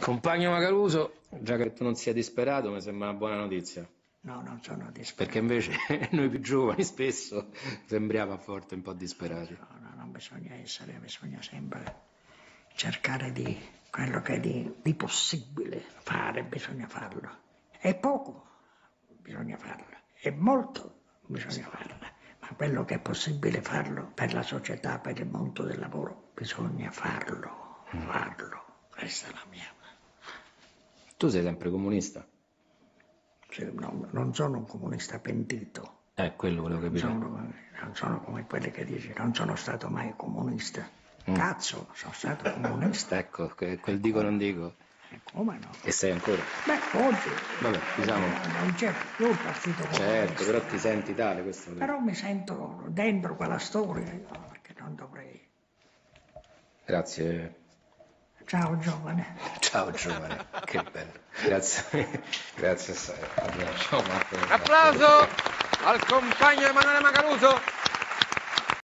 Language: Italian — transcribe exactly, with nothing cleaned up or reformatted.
Compagno Macaluso, già che tu non sia disperato, mi sembra una buona notizia. No, non sono disperato. Perché invece noi più giovani spesso sembriamo a volte un po' disperati. No, no, non bisogna essere, bisogna sempre cercare di quello che è di, di possibile fare, bisogna farlo. È poco, bisogna farlo. È molto, bisogna farlo. Ma quello che è possibile farlo per la società, per il mondo del lavoro, bisogna farlo, farlo. Questa è la mia. Tu sei sempre comunista? Cioè, no, non sono un comunista pentito. Eh, quello volevo Non capire. sono, non sono come quelli che dici, non sono stato mai comunista. Mm. Cazzo, sono stato comunista. Ecco, que- quel dico non dico. E come no? E sei ancora? Beh, oggi Vabbè, diciamo. eh, non c'è più il partito comunista. Certo, però ti senti tale, questo volevo- Però mi sento dentro quella storia, io, perché non dovrei. Grazie. Ciao giovane. Ciao giovane, che bello. Grazie, grazie assai. Ciao Marco. Applauso al compagno Emanuele Macaluso.